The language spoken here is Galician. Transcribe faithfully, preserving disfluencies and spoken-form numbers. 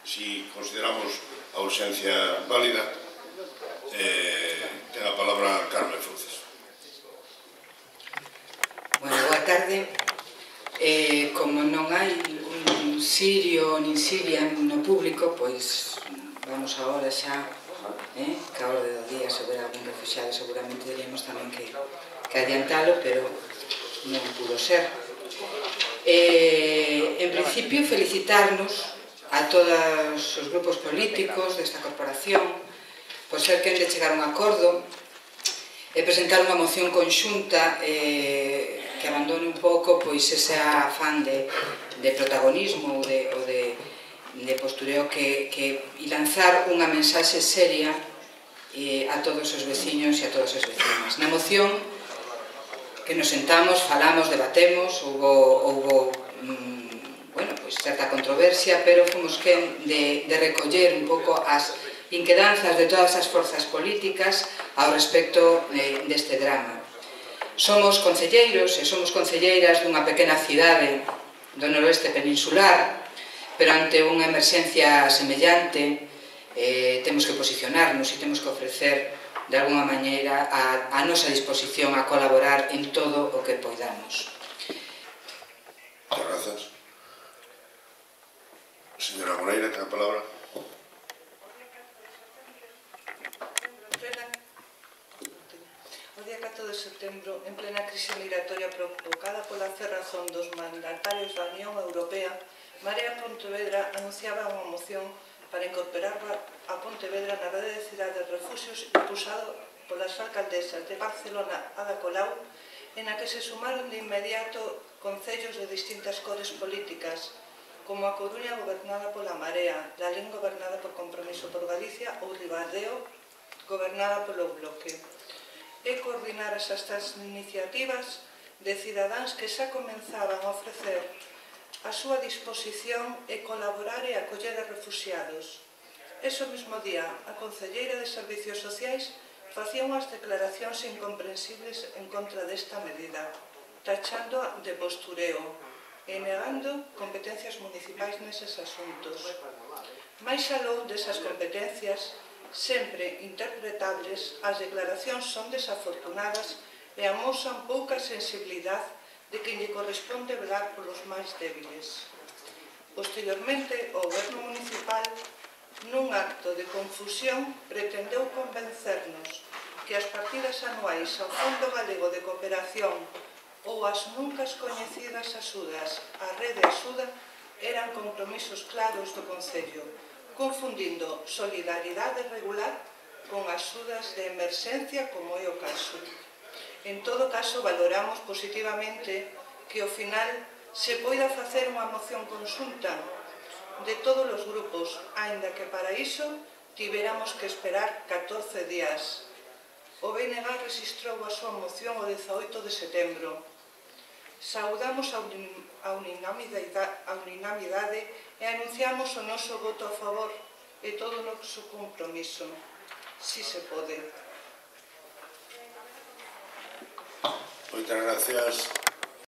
si consideramos a urxencia válida, ten a palabra Carmen Fruces. Bueno, boa tarde. Como non hai un sirio nin siria no público, pois vamos agora xa, que a orde do día sobre algún refuxiado seguramente diríamos tamén que adiantalo, pero non pudo ser. En principio, felicitarnos a todos os grupos políticos desta corporación por ser quen de chegar a un acordo e presentar unha moción conxunta que abandone un pouco ese afán de protagonismo ou de postureo e lanzar unha mensaxe seria a todos os veciños e a todas as vecinas. Na moción que nos sentamos, falamos, debatemos, houbo certa controversia, pero fomos quen de recoller un pouco as inquedanzas de todas as forzas políticas ao respecto deste drama. Somos concelleiros e somos concelleiras dunha pequena cidade do noroeste peninsular, pero ante unha emerxencia semellante temos que posicionarnos e temos que ofrecer de alguna maneira a nosa disposición a colaborar en todo o que poidamos. Moitas grazas. Señora Moreira, ten a palabra. O día catro de setembro, en plena crise migratoria provocada pola cerrazón dos mandatarios da Unión Europea, Marea Pontevedra anunciaba unha moción para incorporar a Pontevedra na rede de cidades refuxios impulsado polas alcaldesas de Barcelona, Ada Colau, en a que se sumaron de inmediato concellos de distintas cores políticas, como a Coruña gobernada pola Marea, Lalín gobernada por Compromiso por Galicia ou Ribadeo gobernada polo Bloque. E coordinar estas iniciativas de cidadáns que xa comenzaban a ofrecer a súa disposición e colaborar e acoller a refuxiados. Ese mesmo día, a concelleira de Servicios Sociais facía unhas declaracións incomprensibles en contra desta medida, tachando de postureo e negando competencias municipais neses asuntos. Mais aló desas competencias, sempre interpretables, as declaracións son desafortunadas e amosan pouca sensibilidade de quen lle corresponde velar polos máis débiles. Posteriormente, o goberno municipal, nun acto de confusión, pretendeu convencernos que as partidas anuais ao Fondo Galego de Cooperación ou as nunca coñecidas axudas á Rede Axuda eran compromisos claros do Concello, confundindo solidaridade regular con axudas de emerxencia como é o caso. En todo caso, valoramos positivamente que ao final se poida facer unha moción conxunta de todos os grupos, aínda que para iso tiveramos que esperar catorce días. O B N G rexistrou a súa moción o dezaoito de setembro. Saudamos a unanimidade e anunciamos o noso voto a favor e todo o noso compromiso, si se pode. Moitas gracias.